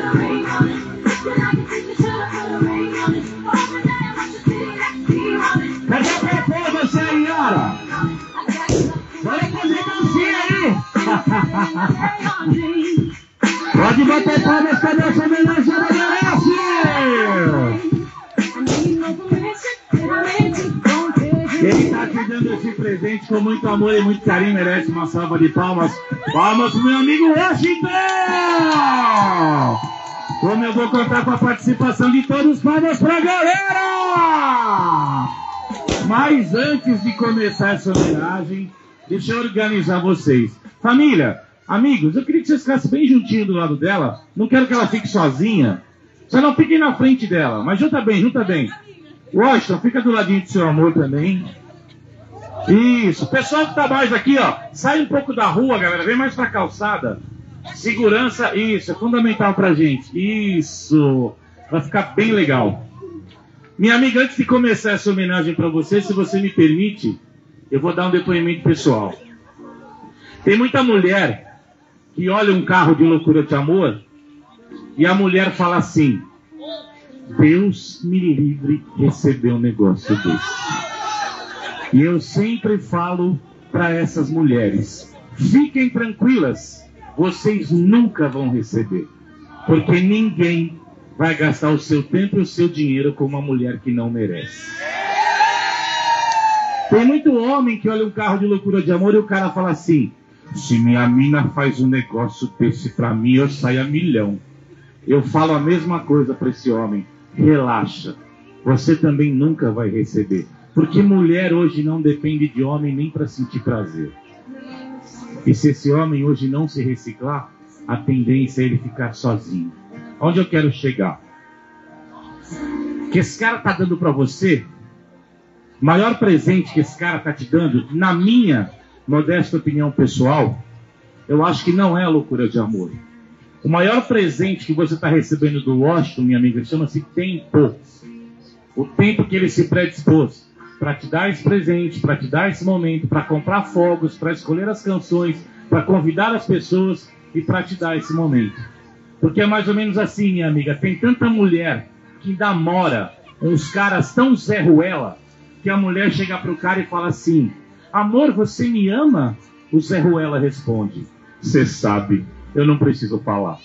Cadê a performance aí, Yara? Bora fazer dancinha aí! Pode bater palmas, cadê essa homenagem? Ela merece! Quem tá te dando esse presente com muito amor e muito carinho merece uma salva de palmas. Palmas pro meu amigo Washington! Como eu vou contar com a participação de todos, palmas pra galera! Mas antes de começar essa homenagem, deixa eu organizar vocês. Família, amigos, eu queria que vocês ficassem bem juntinho do lado dela. Não quero que ela fique sozinha. Só não fiquem na frente dela, mas junta bem, junta bem. Washington, fica do ladinho do seu amor também. Isso, pessoal que tá mais aqui, ó, sai um pouco da rua, galera, vem mais pra calçada. Segurança, isso, é fundamental pra gente. Isso, vai ficar bem legal. Minha amiga, antes de começar essa homenagem pra você, se você me permite, eu vou dar um depoimento pessoal. Tem muita mulher que olha um carro de loucura de amor e a mulher fala assim: Deus me livre receber um negócio desse. E eu sempre falo para essas mulheres: fiquem tranquilas, vocês nunca vão receber. Porque ninguém vai gastar o seu tempo e o seu dinheiro com uma mulher que não merece. Tem muito homem que olha um carro de loucura de amor e o cara fala assim: se minha mina faz um negócio desse pra mim, eu saio a milhão. Eu falo a mesma coisa para esse homem: relaxa, você também nunca vai receber. Porque mulher hoje não depende de homem nem para sentir prazer. E se esse homem hoje não se reciclar, a tendência é ele ficar sozinho. Onde eu quero chegar? Que esse cara tá dando para você, o maior presente que esse cara tá te dando, na minha modesta opinião pessoal, eu acho que não é a loucura de amor. O maior presente que você está recebendo do Washington, minha amiga, chama-se tempo. O tempo que ele se predispôs para te dar esse presente, para te dar esse momento, para comprar fogos, para escolher as canções, para convidar as pessoas e para te dar esse momento. Porque é mais ou menos assim, minha amiga, tem tanta mulher que namora uns caras tão Zé Ruela, que a mulher chega pro cara e fala assim: amor, você me ama? O Zé Ruela responde: você sabe, eu não preciso falar.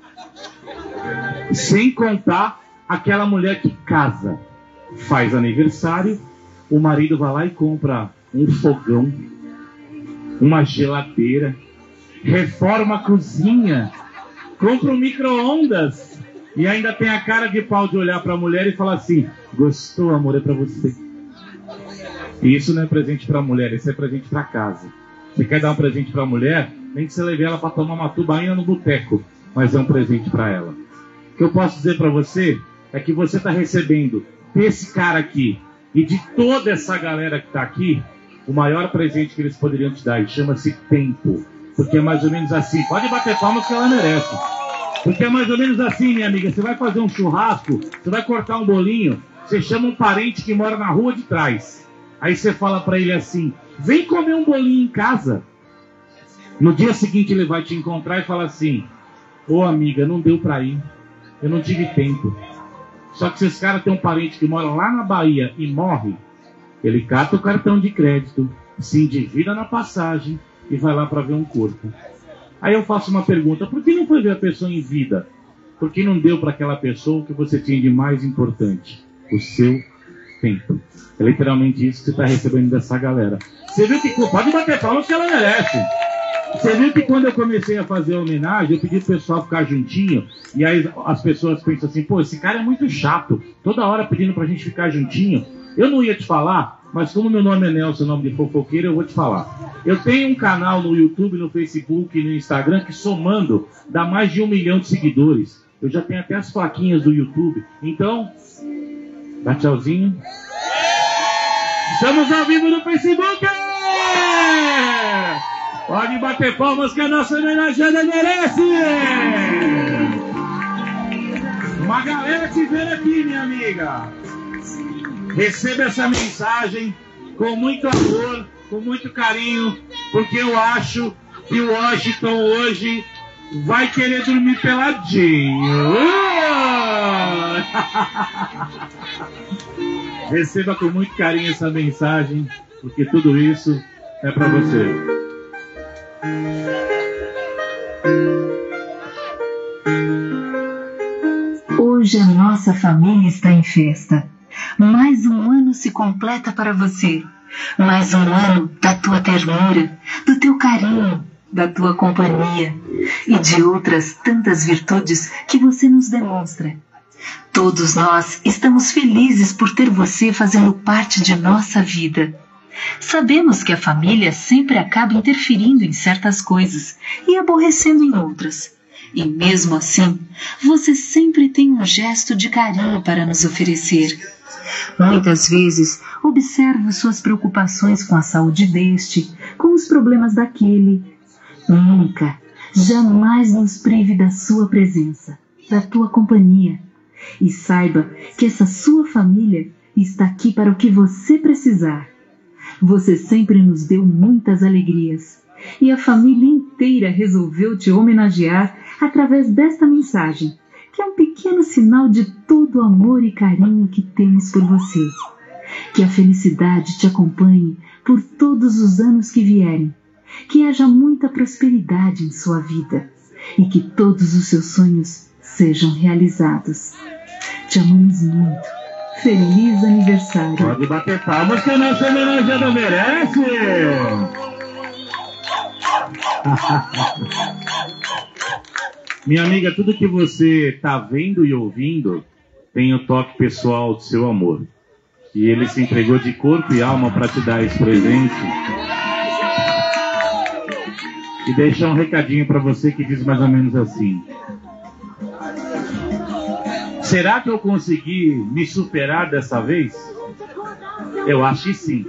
Sem contar aquela mulher que casa, faz aniversário, o marido vai lá e compra um fogão, uma geladeira, reforma a cozinha, compra um micro-ondas e ainda tem a cara de pau de olhar para a mulher e falar assim: gostou, amor, é para você. E isso não é presente para a mulher, isso é presente para casa. Você quer dar um presente para a mulher, nem que você leve ela para tomar uma tubaína no boteco, mas é um presente para ela. O que eu posso dizer para você é que você está recebendo desse cara aqui e de toda essa galera que está aqui o maior presente que eles poderiam te dar, e chama-se tempo. Porque é mais ou menos assim, pode bater palmas que ela merece. Porque é mais ou menos assim, minha amiga, você vai fazer um churrasco, você vai cortar um bolinho, você chama um parente que mora na rua de trás. Aí você fala para ele assim: vem comer um bolinho em casa. No dia seguinte ele vai te encontrar e fala assim: ô amiga, não deu para ir, eu não tive tempo. Só que se esse cara tem um parente que mora lá na Bahia e morre, ele cata o cartão de crédito, se endivida na passagem e vai lá para ver um corpo. Aí eu faço uma pergunta: por que não foi ver a pessoa em vida? Porque não deu para aquela pessoa o que você tinha de mais importante: o seu tempo. É literalmente isso que você está recebendo dessa galera. Você viu que pode bater palmas que ela merece. Você viu que quando eu comecei a fazer a homenagem, eu pedi pro pessoal ficar juntinho, e aí as pessoas pensam assim: pô, esse cara é muito chato, toda hora pedindo pra gente ficar juntinho. Eu não ia te falar, mas como meu nome é Nelson, nome de fofoqueiro, eu vou te falar. Eu tenho um canal no YouTube, no Facebook e no Instagram que, somando, dá mais de 1 milhão de seguidores. Eu já tenho até as plaquinhas do YouTube. Então, dá tchauzinho. Estamos ao vivo no Facebook! Pode bater palmas que a nossa homenageada merece! Uma galera te vendo aqui, minha amiga. Receba essa mensagem com muito amor, com muito carinho, porque eu acho que o Washington hoje vai querer dormir peladinho. Receba com muito carinho essa mensagem, porque tudo isso é para você. Hoje a nossa família está em festa. Mais um ano se completa para você. Mais um ano da tua ternura, do teu carinho, da tua companhia e de outras tantas virtudes que você nos demonstra. Todos nós estamos felizes por ter você fazendo parte de nossa vida. Sabemos que a família sempre acaba interferindo em certas coisas e aborrecendo em outras. E mesmo assim, você sempre tem um gesto de carinho para nos oferecer. Muitas vezes, observo suas preocupações com a saúde deste, com os problemas daquele. Nunca, jamais nos prive da sua presença, da tua companhia. E saiba que essa sua família está aqui para o que você precisar. Você sempre nos deu muitas alegrias. E a família inteira resolveu te homenagear através desta mensagem, que é um pequeno sinal de todo o amor e carinho que temos por você. Que a felicidade te acompanhe por todos os anos que vierem. Que haja muita prosperidade em sua vida e que todos os seus sonhos sejam realizados. Te amamos muito. Feliz aniversário. Pode bater palmas que a nossa homenageada merece. Minha amiga, tudo que você está vendo e ouvindo tem o toque pessoal do seu amor. E ele se entregou de corpo e alma para te dar esse presente. E deixar um recadinho para você que diz mais ou menos assim: será que eu consegui me superar dessa vez? Eu acho que sim.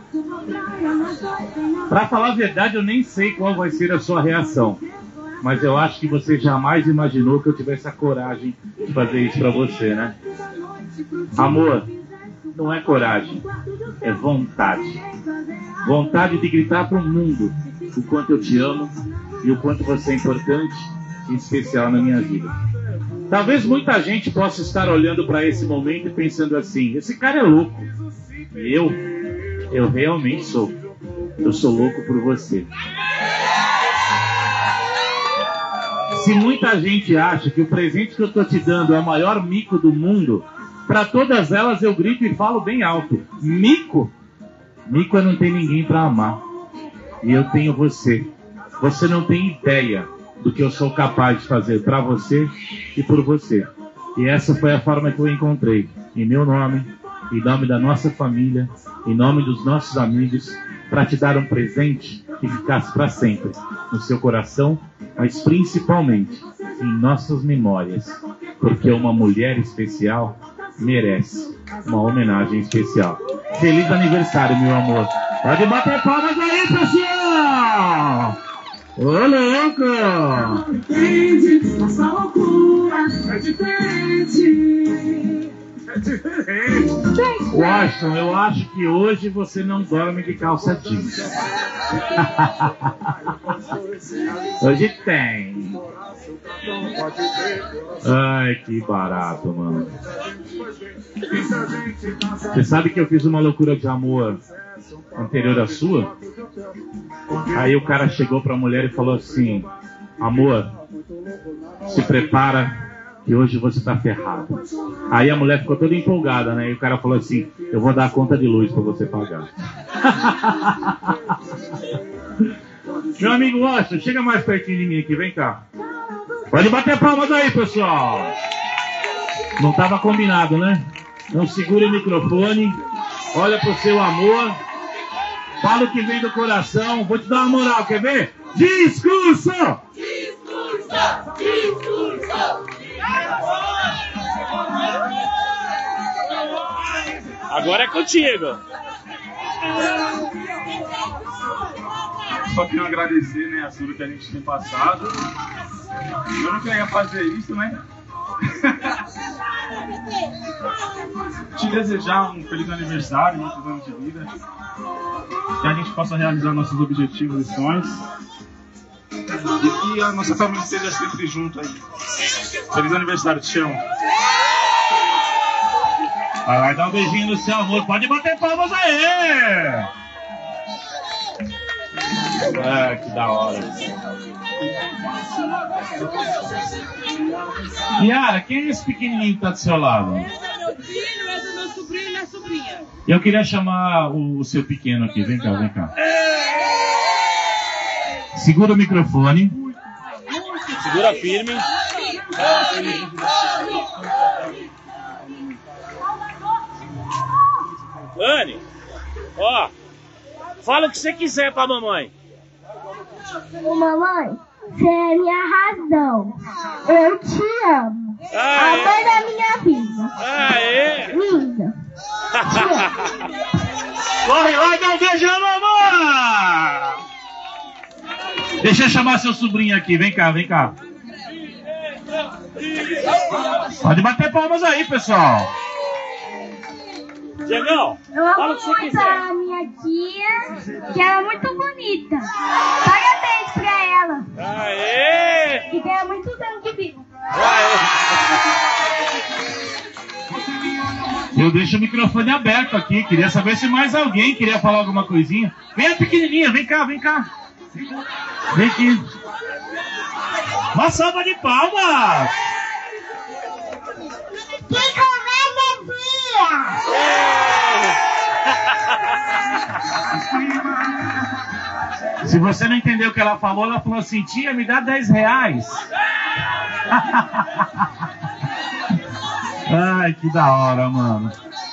Para falar a verdade, eu nem sei qual vai ser a sua reação. Mas eu acho que você jamais imaginou que eu tivesse a coragem de fazer isso para você, né? Amor, não é coragem, é vontade. Vontade de gritar para o mundo o quanto eu te amo e o quanto você é importante e especial na minha vida. Talvez muita gente possa estar olhando para esse momento e pensando assim: esse cara é louco. E eu realmente sou. Eu sou louco por você. Se muita gente acha que o presente que eu estou te dando é o maior mico do mundo, para todas elas eu grito e falo bem alto: mico? Mico é não ter ninguém para amar. E eu tenho você. Você não tem ideia do que eu sou capaz de fazer para você e por você. E essa foi a forma que eu encontrei, em meu nome, em nome da nossa família, em nome dos nossos amigos, para te dar um presente que ficasse para sempre no seu coração, mas principalmente em nossas memórias, porque uma mulher especial merece uma homenagem especial. Feliz aniversário, meu amor. Pode bater palmas aí, pessoal! Ô, louco! Entende, nossa loucura é diferente. É diferente. Washington, eu acho que hoje você não dorme de calça jeans. Hoje tem. Ai, que barato, mano. Você sabe que eu fiz uma loucura de amor anterior à sua? Aí o cara chegou pra mulher e falou assim: amor, se prepara que hoje você tá ferrado. Aí a mulher ficou toda empolgada, né? E o cara falou assim: eu vou dar a conta de luz pra você pagar. Meu amigo Washington, chega mais pertinho de mim aqui, vem cá. Pode bater palmas aí, pessoal. Não tava combinado, né? Então segura o microfone, olha pro seu amor, fala o que vem do coração. Vou te dar uma moral, quer ver? Discurso! Discurso! Discurso! Agora é contigo. Só quero agradecer, né, a tudo que a gente tem passado. Eu não queria fazer isso, né? Te desejar um feliz aniversário, muitos anos de vida. Que a gente possa realizar nossos objetivos e sonhos. E que a nossa família esteja sempre junto aí. Feliz aniversário, te amo. Vai lá e dá um beijinho no seu amor. Pode bater palmas aí! Que da hora. Yara, quem é esse pequenininho que tá do seu lado? Esse é meu filho, esse é meu sobrinho e minha sobrinha. Eu queria chamar o seu pequeno aqui. Vem cá, vem cá. Segura o microfone. Segura firme. Anne, ó, fala o que você quiser pra mamãe. Ô, mamãe, você é minha razão. Eu te amo. A mãe da minha vida. Aê! Linda. Corre lá e dá um beijo na mamãe! Deixa eu chamar seu sobrinho aqui. Vem cá, vem cá. Pode bater palmas aí, pessoal. Diegão, Eu fala amo o que você muito quiser. a minha tia, que ela é muito bonita. Parabéns pra ela. Aê! Que tenha muitos anos de vida. Eu deixo o microfone aberto aqui. Queria saber se mais alguém queria falar alguma coisinha. Vem a pequenininha, vem cá, vem cá. Vem aqui. Uma salva de palmas. Que Se você não entendeu o que ela falou assim, tia, me dá 10 reais. Ai, que da hora, mano.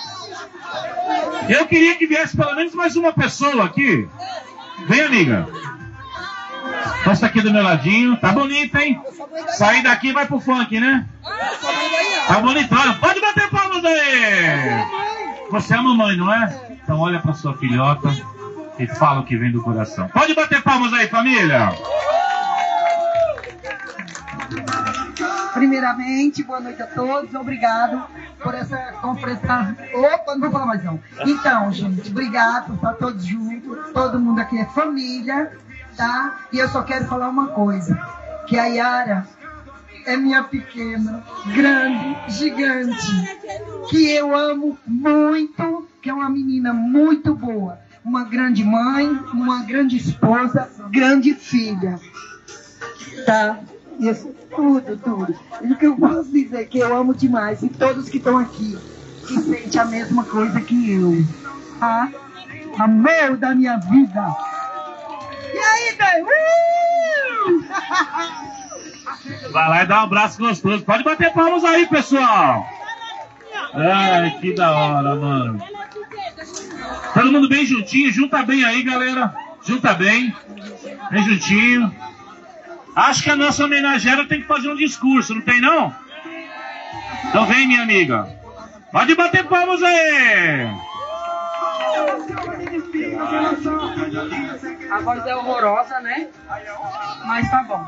Eu queria que viesse pelo menos mais uma pessoa aqui. Vem, amiga. Posta aqui do meu ladinho. Tá bonita, hein? Sair daqui e vai pro funk, né? Tá bonitona. Pode bater palmas aí. Você é a mamãe, não é? Então olha pra sua filhota e fala o que vem do coração. Pode bater palmas aí, família. Primeiramente, boa noite a todos. Obrigado por essa conferência. Opa, não vou falar mais não. Então, gente, obrigado por estar todos juntos. Todo mundo aqui é família, tá? E eu só quero falar uma coisa. Que a Yara é minha pequena, grande, gigante. Que eu amo muito. Que é uma menina muito boa. Uma grande mãe, uma grande esposa, grande filha. Tá? Isso, tudo. E o que eu posso dizer é que eu amo demais. E todos que estão aqui, que sentem a mesma coisa que eu. Tá? Amor da minha vida. E aí, Deus? Vai lá e dá um abraço gostoso. Pode bater palmas aí, pessoal. Ai, que da hora, mano. Todo mundo bem juntinho. Junta bem aí, galera. Junta bem. Bem juntinho. Acho que a nossa homenageada tem que fazer um discurso, não tem não? Então vem, minha amiga. Pode bater palmas aí. A voz é horrorosa, né? Mas tá bom.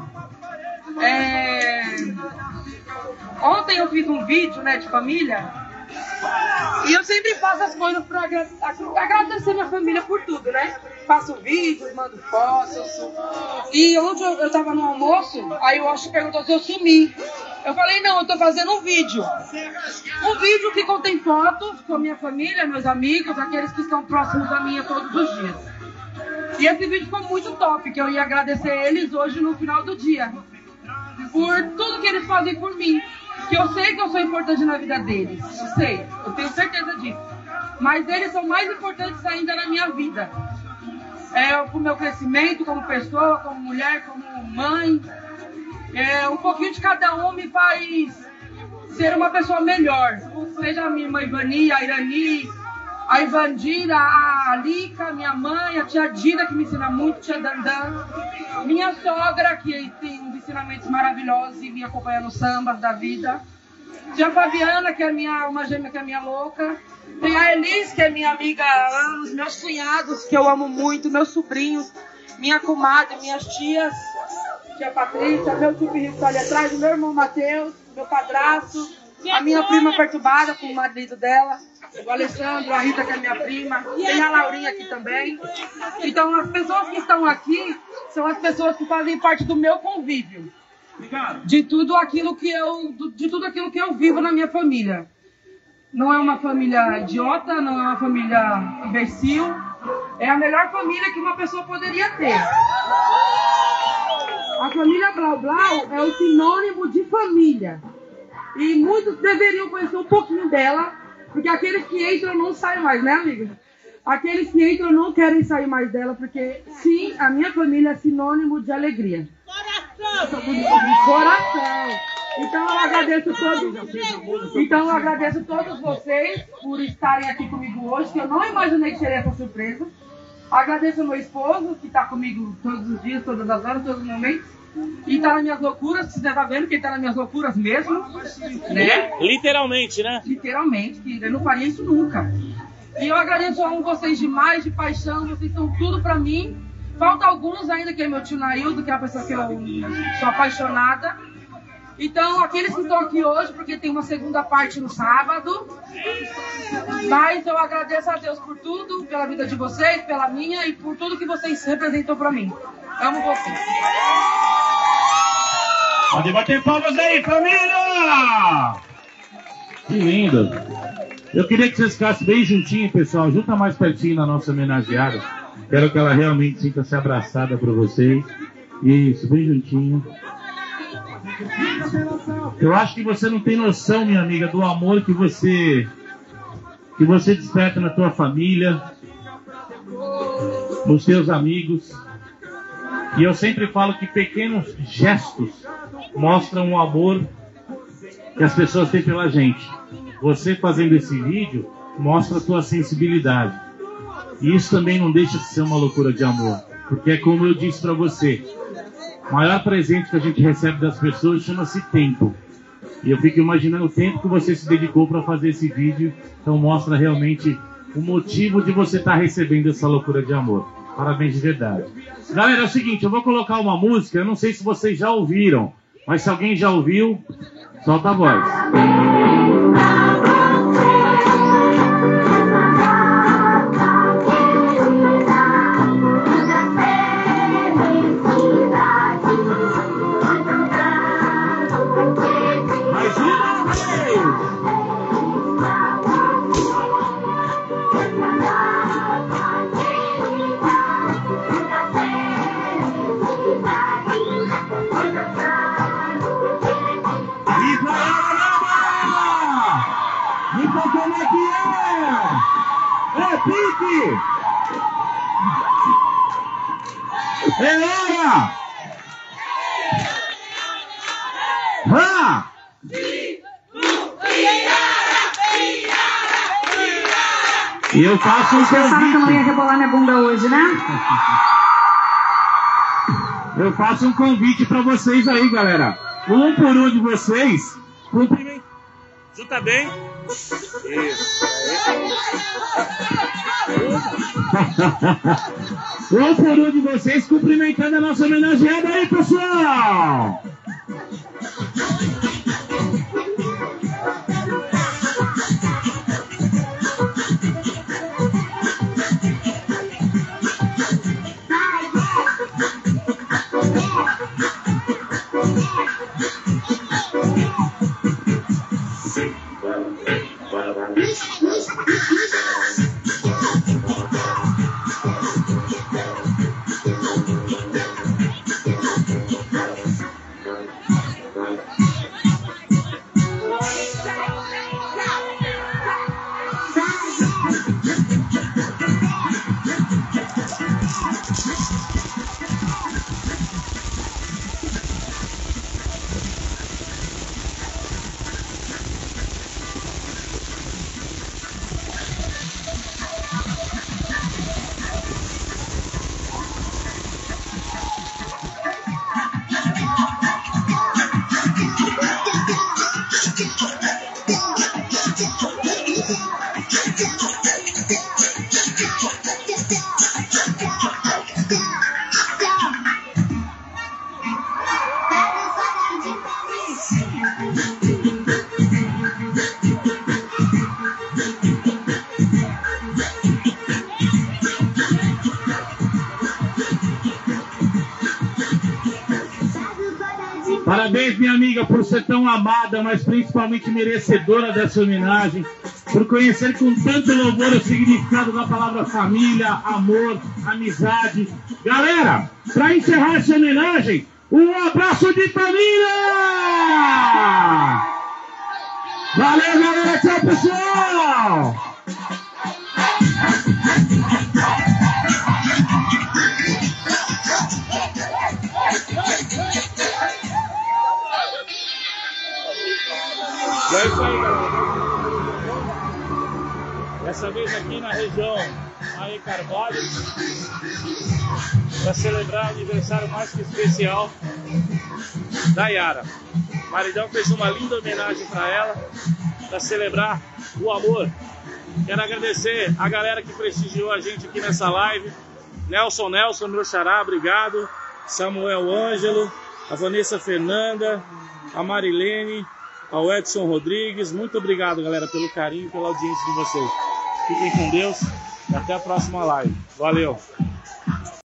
Ontem eu fiz um vídeo, né, de família. E eu sempre faço as coisas para agradecer minha família por tudo, né? Faço vídeos, mando fotos. E ontem eu tava no almoço, aí o Osh perguntou se eu sumi. Eu falei, não, eu tô fazendo um vídeo. Um vídeo que contém fotos com a minha família, meus amigos, aqueles que estão próximos a mim todos os dias. E esse vídeo ficou muito top, que eu ia agradecer eles hoje no final do dia. Por tudo que eles fazem por mim. Que eu sei que eu sou importante na vida deles. Eu sei, eu tenho certeza disso. Mas eles são mais importantes ainda na minha vida. Pro meu crescimento como pessoa, como mulher, como mãe. Um pouquinho de cada um me faz ser uma pessoa melhor. Seja a minha irmã Ivani, a Irani, a Ivandira, a Alica, minha mãe, a tia Dida, que me ensina muito, tia Dandan. Minha sogra, que tem uns ensinamentos maravilhosos e me acompanha nos sambas da vida. Tia Fabiana, que é uma gêmea que é minha louca. Tem a Elis, que é minha amiga há anos. Meus cunhados, que eu amo muito. Meus sobrinhos, minha comadre, minhas tias. Tia Patrícia, meu tio Pirrito tá ali atrás. Meu irmão Matheus, meu padrasto. a minha prima perturbada com o marido dela, o Alessandro, a Rita, que é minha prima, tem a Laurinha aqui também. Então, as pessoas que estão aqui são as pessoas que fazem parte do meu convívio. De tudo aquilo que eu vivo na minha família. Não é uma família idiota, não é uma família imbecil. É a melhor família que uma pessoa poderia ter. A família Blau Blau é o sinônimo de família. E muitos deveriam conhecer um pouquinho dela, porque aqueles que entram não saem mais, né, amiga? Aqueles que entram não querem sair mais dela, porque, sim, a minha família é sinônimo de alegria. Coração! Então eu agradeço todos vocês por estarem aqui comigo hoje, que eu não imaginei que seria essa surpresa. Agradeço ao meu esposo, que está comigo todos os dias, todas as horas, todos os momentos. E está nas minhas loucuras, você está vendo que ele está nas minhas loucuras mesmo. Né? Literalmente, né? Literalmente, que eu não faria isso nunca. E eu agradeço a vocês demais, de paixão, vocês são tudo para mim. Falta alguns ainda, que é meu tio Naildo, que é a pessoa que eu sou apaixonada. Então, aqueles que estão aqui hoje, porque tem uma segunda parte no sábado. Mas eu agradeço a Deus por tudo, pela vida de vocês, pela minha e por tudo que vocês representam para mim. Amo vocês. Pode bater palmas aí, família! Que lindo! Eu queria que vocês ficassem bem juntinhos, pessoal. Junta mais pertinho na nossa homenageada. Quero que ela realmente sinta-se abraçada por vocês. Isso, bem juntinho. Eu acho que você não tem noção, minha amiga, do amor que você desperta na tua família, nos teus amigos. E eu sempre falo que pequenos gestos mostram o amor que as pessoas têm pela gente. Você fazendo esse vídeo mostra a tua sensibilidade. E isso também não deixa de ser uma loucura de amor. Porque é como eu disse para você, o maior presente que a gente recebe das pessoas chama-se tempo. E eu fico imaginando o tempo que você se dedicou para fazer esse vídeo. Então mostra realmente o motivo de você estar recebendo essa loucura de amor. Parabéns de verdade. Galera, é o seguinte, eu vou colocar uma música. Eu não sei se vocês já ouviram, mas se alguém já ouviu, solta a voz. É hora! E eu faço um convite. Você sabe que eu não ia rebolar minha bunda hoje, né? Eu faço um convite pra vocês aí, galera. Um por um de vocês, cumprimenta. Junta bem. Isso. Um por um de vocês cumprimentando a nossa homenageada aí, pessoal! amiga, por ser tão amada, mas principalmente merecedora dessa homenagem, por conhecer com tanto louvor o significado da palavra família, amor, amizade. Galera, para encerrar essa homenagem, um abraço de família! Valeu, galera! Tchau, pessoal! É isso aí, galera. Dessa vez aqui na região Aê Carvalho, para celebrar o aniversário mais que especial da Yara. O maridão fez uma linda homenagem para ela, para celebrar o amor. Quero agradecer a galera que prestigiou a gente aqui nessa live. Nelson, meu xará, obrigado. Samuel Ângelo, a Vanessa Fernanda, a Marilene, ao Edson Rodrigues. Muito obrigado, galera, pelo carinho e pela audiência de vocês. Fiquem com Deus e até a próxima live. Valeu!